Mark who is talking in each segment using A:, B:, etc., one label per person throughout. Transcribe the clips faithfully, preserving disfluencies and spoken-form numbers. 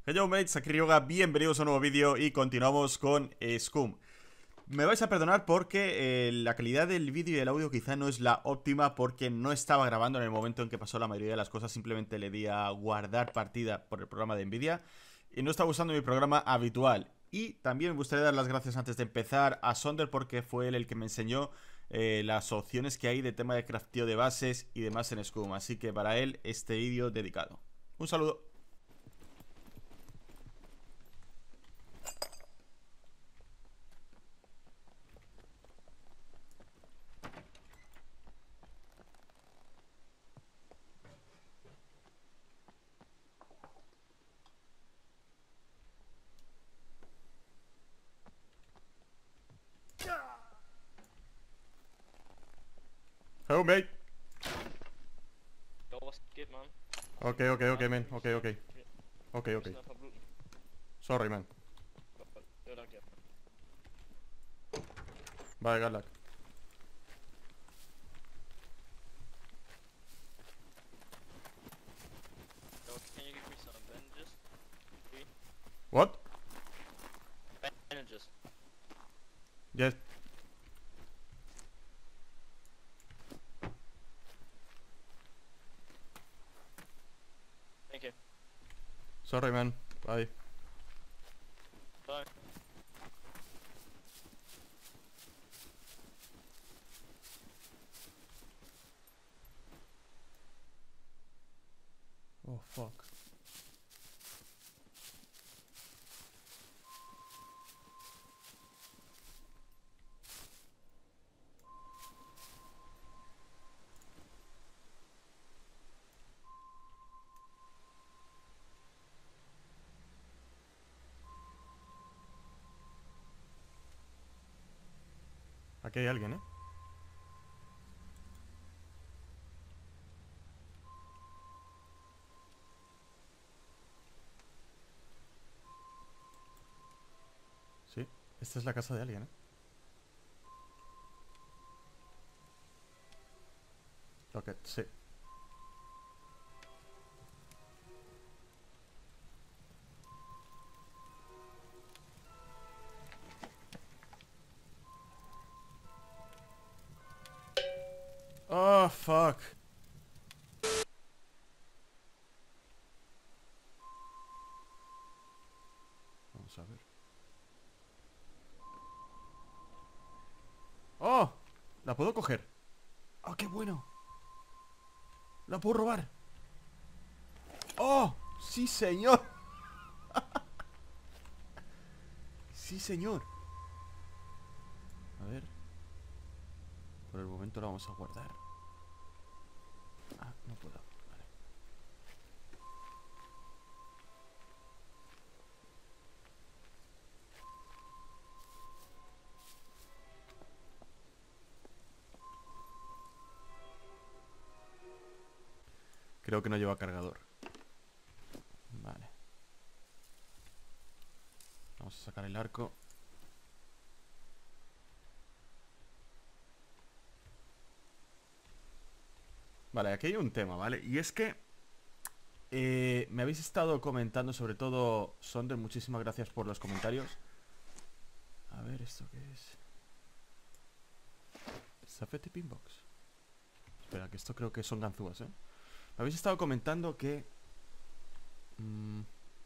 A: Hello mates, aquí Ryoga, bienvenidos a un nuevo vídeo y continuamos con Scum. Me vais a perdonar porque eh, la calidad del vídeo y el audio quizá no es la óptima porque no estaba grabando en el momento en que pasó la mayoría de las cosas. Simplemente le di a guardar partida por el programa de Nvidia y no estaba usando mi programa habitual. Y también me gustaría dar las gracias antes de empezar a Sonder porque fue él el que me enseñó eh, las opciones que hay de tema de crafteo de bases y demás en Scum. Así que para él este vídeo dedicado. Un saludo. Hello mate.
B: Ja, was geht, man?
A: Ok, ok, ok, man. Ok, ok. Ok,
B: Wir
A: ok.
B: müssen da verbluten.
A: Sorry, man.
B: Ja, danke.
A: Bye, good luck.
B: So, can you give me some bandages? Three
A: What?
B: bandages.
A: Yes.
B: Thank you.
A: Sorry, man. Bye.
B: Bye.
A: Oh, fuck. Aquí hay alguien, ¿eh? Sí. Esta es la casa de alguien, ¿eh? Ok, sí. Oh, fuck. Vamos a ver. ¡Oh! ¿La puedo coger? ¡Oh, qué bueno! ¡La puedo robar! ¡Oh! ¡Sí, señor! ¡Sí, señor! A ver. Por el momento la vamos a guardar. Ah, no puedo. Vale. Creo que no lleva cargador. Vale. Vamos a sacar el arco. Vale, aquí hay un tema, ¿vale? Y es que eh, me habéis estado comentando, sobre todo Sonder, muchísimas gracias por los comentarios. A ver, ¿esto qué es? Safety Pinbox. Espera, que esto creo que son ganzúas, ¿eh? Me habéis estado comentando que... Mmm,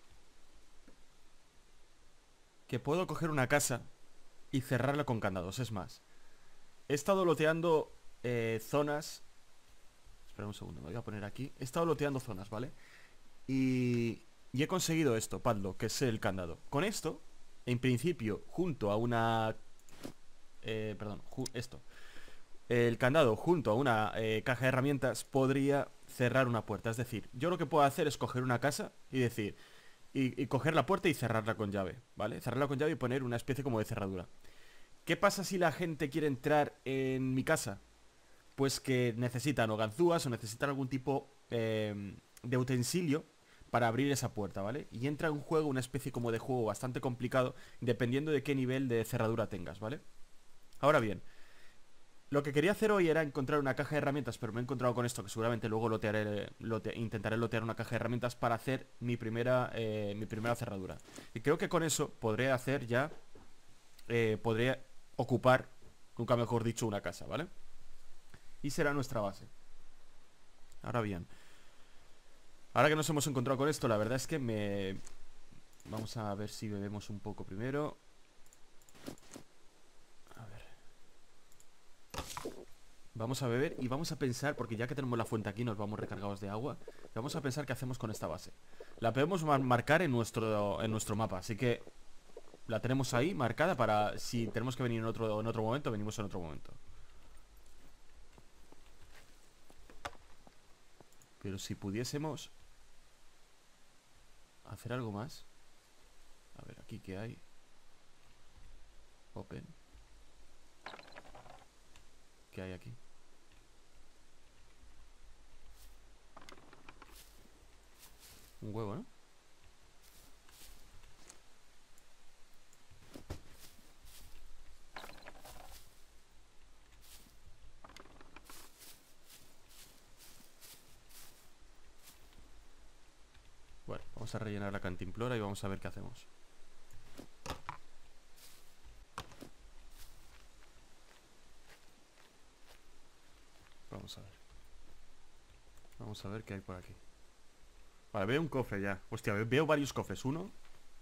A: que puedo coger una casa y cerrarla con candados. Es más, he estado loteando eh, zonas... Espera un segundo, me voy a poner aquí. He estado loteando zonas, ¿vale? Y, y he conseguido esto, padlock, que es el candado. Con esto, en principio, junto a una... Eh, perdón, esto. El candado junto a una eh, caja de herramientas podría cerrar una puerta. Es decir, yo lo que puedo hacer es coger una casa y decir... Y, y coger la puerta y cerrarla con llave, ¿vale? Cerrarla con llave y poner una especie como de cerradura. ¿Qué pasa si la gente quiere entrar en mi casa? Pues que necesitan o ganzúas o necesitan algún tipo eh, de utensilio para abrir esa puerta, ¿vale? Y entra en juego una especie como de juego bastante complicado, dependiendo de qué nivel de cerradura tengas, ¿vale? Ahora bien, Lo que quería hacer hoy era encontrar una caja de herramientas, pero me he encontrado con esto, que seguramente luego lotearé, lote- intentaré lotear una caja de herramientas para hacer mi primera, eh, mi primera cerradura. Y creo que con eso podré hacer ya, eh, podré ocupar, nunca mejor dicho, una casa, ¿vale? Y será nuestra base. Ahora bien, ahora que nos hemos encontrado con esto, la verdad es que me... Vamos a ver si bebemos un poco primero. A ver. Vamos a beber y vamos a pensar, porque ya que tenemos la fuente aquí, nos vamos recargados de agua. Vamos a pensar qué hacemos con esta base. La podemos mar- marcar en nuestro, en nuestro mapa, así que la tenemos ahí marcada para si tenemos que venir en otro, en otro momento, venimos en otro momento. Pero si pudiésemos hacer algo más. A ver, aquí qué hay. Open. ¿Qué hay aquí? Un huevo, ¿no? Bueno, vamos a rellenar la cantimplora y vamos a ver qué hacemos. Vamos a ver. Vamos a ver qué hay por aquí. Vale, veo un cofre ya. Hostia, ve- veo varios cofres. Uno.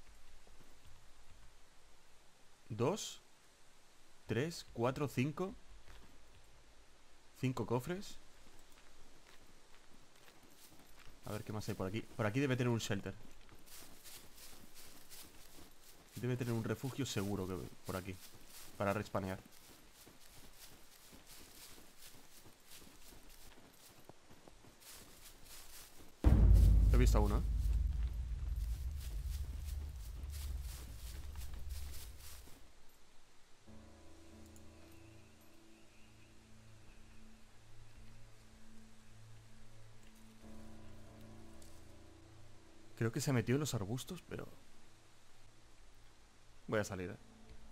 A: Dos. Tres, cuatro, cinco. Cinco cofres. A ver qué más hay por aquí. Por aquí debe tener un shelter. Debe tener un refugio seguro que por aquí. Para respanear. He visto a uno, ¿eh? Creo que se metió en los arbustos, pero... Voy a salir, ¿eh?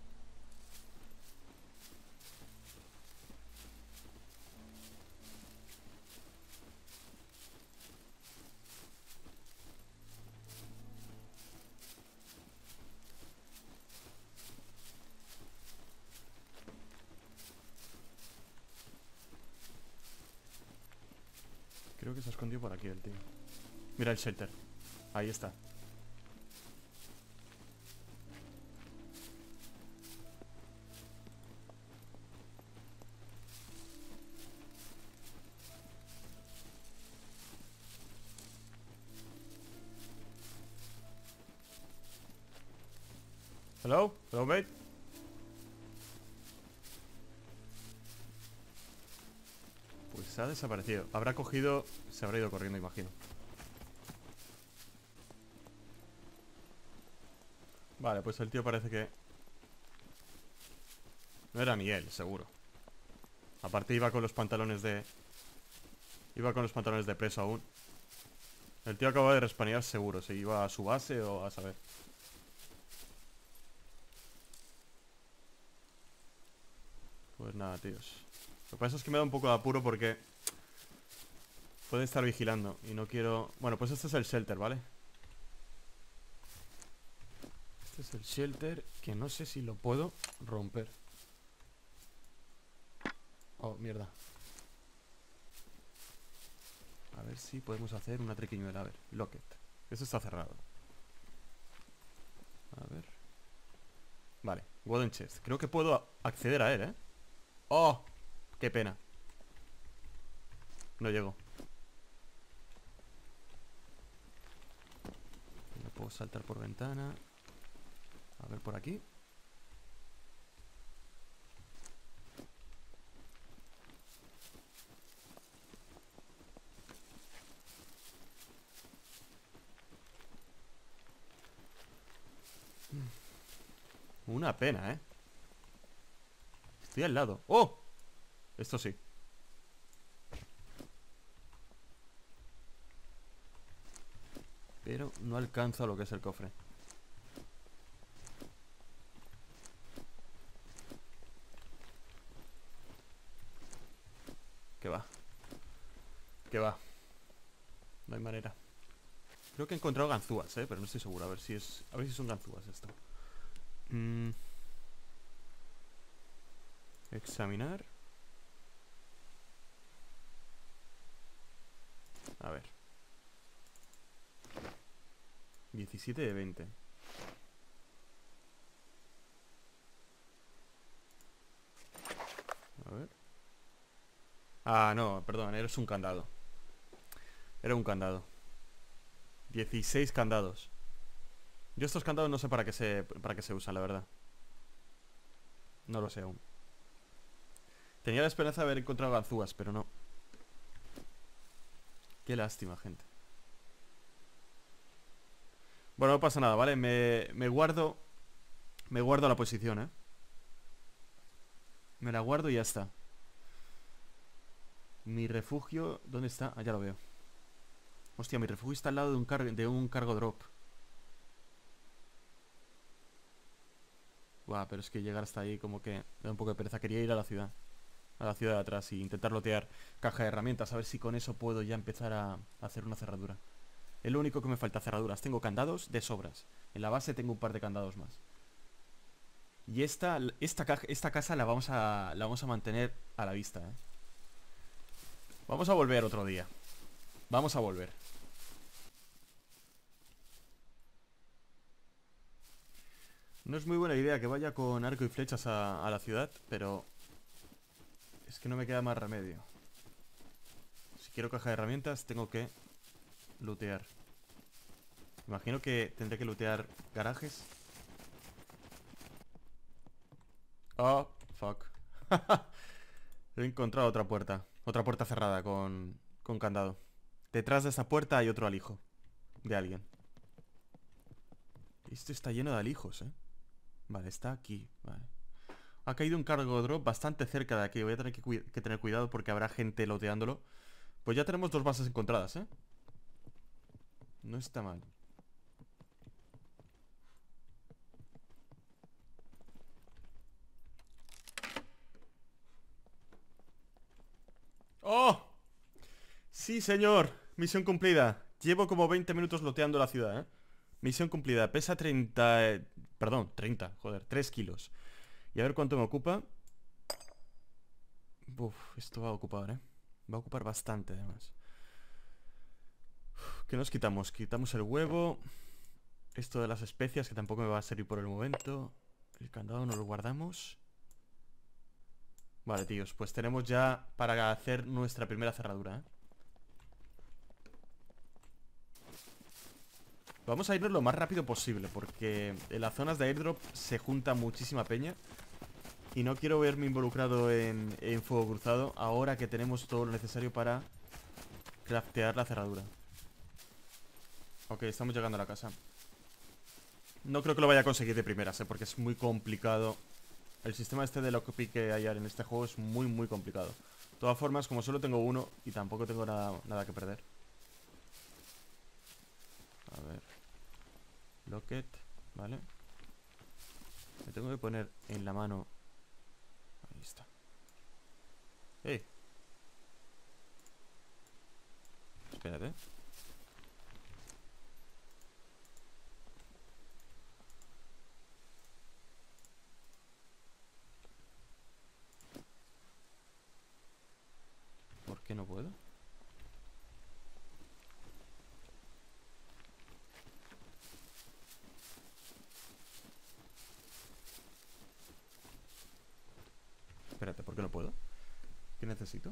A: Creo que se ha escondido por aquí el tío. Mira el shelter. Ahí está. Hello, hello mate. Pues se ha desaparecido. Habrá cogido... Se habrá ido corriendo, imagino. Vale, pues el tío parece que... No era ni él, seguro. Aparte iba con los pantalones de... Iba con los pantalones de preso aún. El tío acaba de respanear seguro. Si iba a su base o a saber. Pues nada, tíos. Lo que pasa es que me da un poco de apuro porque... Puede estar vigilando y no quiero... Bueno, pues este es el shelter, ¿vale? Este es el shelter que no sé si lo puedo romper. Oh, mierda. A ver si podemos hacer una triquiñuela. A ver, locket. Eso está cerrado. A ver. Vale, wooden chest. Creo que puedo acceder a él, ¿eh? ¡Oh! ¡Qué pena! No llego. No puedo saltar por ventana. A ver por aquí. Una pena, ¿eh? Estoy al lado. ¡Oh! Esto sí. Pero no alcanzo a lo que es el cofre. No hay manera. Creo que he encontrado ganzúas, eh, pero no estoy seguro. A ver si es. A ver si son ganzúas esto. Mm. Examinar. A ver. diecisiete de veinte. A ver. Ah, no, perdón, eres un candado. Era un candado. dieciséis candados. Yo estos candados no sé para qué se, para qué se usan, la verdad. No lo sé aún. Tenía la esperanza de haber encontrado ganzúas, pero no. Qué lástima, gente. Bueno, no pasa nada, ¿vale? Me, me guardo. Me guardo la posición, ¿eh? Me la guardo y ya está. Mi refugio... ¿Dónde está? Ah, ya lo veo. Hostia, mi refugio está al lado de un, car de un cargo drop. Buah, pero es que llegar hasta ahí como que me da un poco de pereza. Quería ir a la ciudad. A la ciudad de atrás y intentar lotear caja de herramientas. A ver si con eso puedo ya empezar a, a hacer una cerradura. Es lo único que me falta, cerraduras. Tengo candados de sobras. En la base tengo un par de candados más. Y esta, esta, caja, esta casa la vamos a la vamos a mantener a la vista, ¿eh? Vamos a volver otro día. Vamos a volver. No es muy buena idea que vaya con arco y flechas a, a la ciudad, pero es que no me queda más remedio. Si quiero caja de herramientas, tengo que lootear. Imagino que tendré que lootear garajes. Oh, fuck. He encontrado otra puerta. Otra puerta cerrada con, con candado. Detrás de esa puerta hay otro alijo de alguien. Esto está lleno de alijos, eh. Vale, está aquí, vale. Ha caído un cargo drop bastante cerca de aquí. Voy a tener que, que tener cuidado porque habrá gente loteándolo. Pues ya tenemos dos bases encontradas, eh. No está mal. ¡Oh! Sí, señor. Misión cumplida. Llevo como veinte minutos loteando la ciudad, ¿eh? Misión cumplida. Pesa treinta... eh, Perdón, treinta, joder, tres kilos. Y a ver cuánto me ocupa. Uf, esto va a ocupar, ¿eh? Va a ocupar bastante, además. Uf, ¿qué nos quitamos? Quitamos el huevo. Esto de las especias, que tampoco me va a servir por el momento. El candado no lo guardamos. Vale, tíos, pues tenemos ya para hacer nuestra primera cerradura, ¿eh? Vamos a irnos lo más rápido posible, porque en las zonas de airdrop se junta muchísima peña. Y no quiero verme involucrado en, en fuego cruzado ahora que tenemos todo lo necesario para craftear la cerradura. Ok, estamos llegando a la casa. No creo que lo vaya a conseguir de primeras, ¿eh? Porque es muy complicado. El sistema este de lockpick que hay en este juego es muy, muy complicado. De todas formas, como solo tengo uno y tampoco tengo nada, nada que perder. A ver. Locket, vale. Me tengo que poner en la mano. Ahí está. ¡Eh! Espérate. ¿Por qué no puedo? Espérate, ¿por qué no puedo? ¿Qué necesito?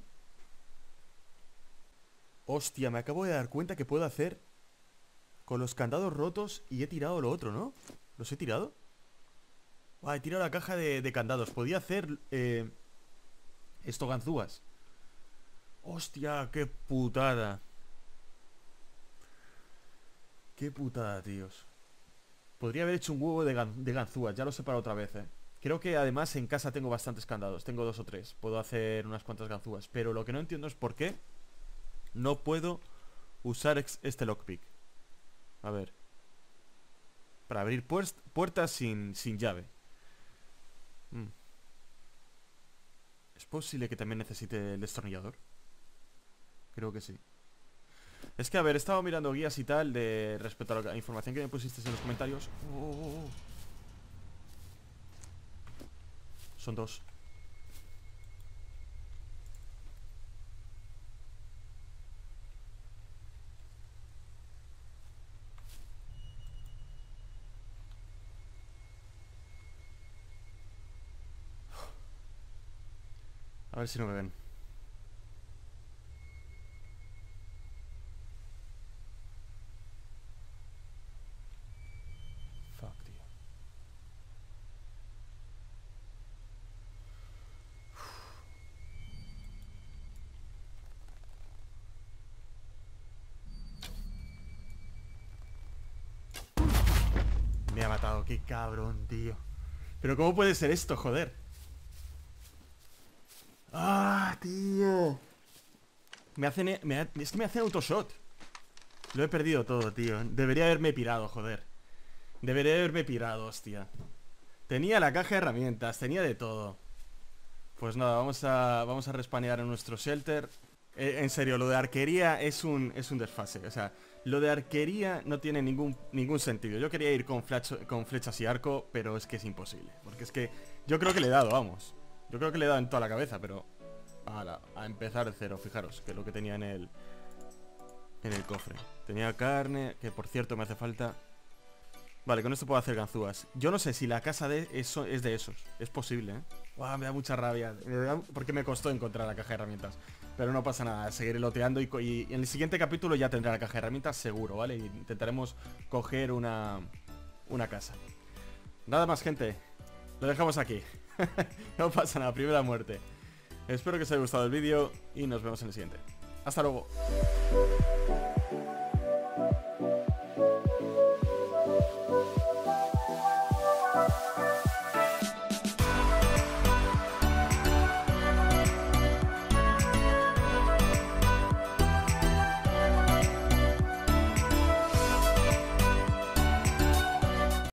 A: Hostia, me acabo de dar cuenta que puedo hacer con los candados rotos y he tirado lo otro, ¿no? ¿Los he tirado? Ah, he tirado la caja de, de candados. Podía hacer eh, esto ganzúas. Hostia, qué putada. Qué putada, tíos. Podría haber hecho un huevo de, gan de ganzúas. Ya lo sé para otra vez, eh. Creo que además en casa tengo bastantes candados. Tengo dos o tres. Puedo hacer unas cuantas ganzúas. Pero lo que no entiendo es por qué no puedo usar este lockpick. A ver. Para abrir puertas sin, sin llave. Mm. ¿Es posible que también necesite el destornillador? Creo que sí. Es que, a ver, he estado mirando guías y tal de respecto a la información que me pusiste en los comentarios. Oh, oh, oh. Son dos. A ver si no me ven. Fuck, tío. Me ha matado, qué cabrón, tío. Pero ¿cómo puede ser esto, joder? ¡Ah, tío! Me hacen... Me ha- es que me hacen autoshot. Lo he perdido todo, tío. Debería haberme pirado, joder. Debería haberme pirado, hostia. Tenía la caja de herramientas, tenía de todo. Pues nada, vamos a, vamos a respanear en nuestro shelter. Eh, en serio, lo de arquería es un, es un desfase. O sea, lo de arquería no tiene ningún, ningún sentido. Yo quería ir con, flacho- con flechas y arco, pero es que es imposible. Porque es que yo creo que le he dado, vamos. Yo creo que le he dado en toda la cabeza, pero... Ala, a empezar de cero, fijaros, que es lo que tenía en el... En el cofre. Tenía carne, que por cierto me hace falta... Vale, con esto puedo hacer ganzúas. Yo no sé si la casa de eso es de esos. Es posible, ¿eh? Buah, me da mucha rabia. Me da- Porque me costó encontrar la caja de herramientas. Pero no pasa nada, seguiré loteando y, co- y en el siguiente capítulo ya tendré la caja de herramientas seguro, ¿vale? Y intentaremos coger una, una casa. Nada más, gente. Lo dejamos aquí. No pasa nada, primera muerte. Espero que os haya gustado el vídeo y nos vemos en el siguiente. Hasta luego.